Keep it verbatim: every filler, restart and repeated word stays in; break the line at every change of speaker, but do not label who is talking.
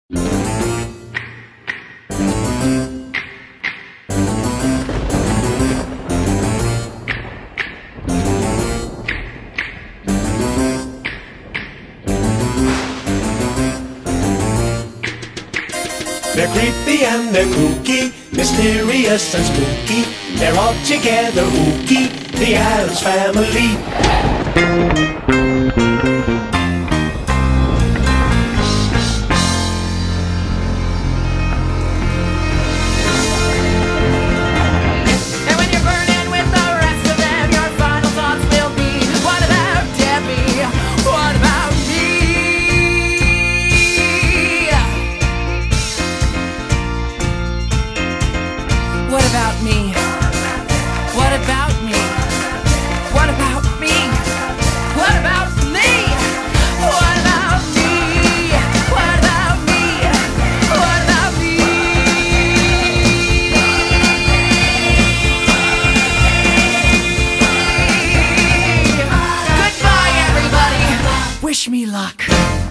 They're creepy and they're kooky, mysterious and spooky. They're all together ooky, the ADDAMS family.
And when you're burning with the rest of them, your final thoughts will be, what about Debbie? What about me? What about me? What about me? What about me? What about me? What about me? What about me? What about me? Goodbye, everybody. Wish me luck.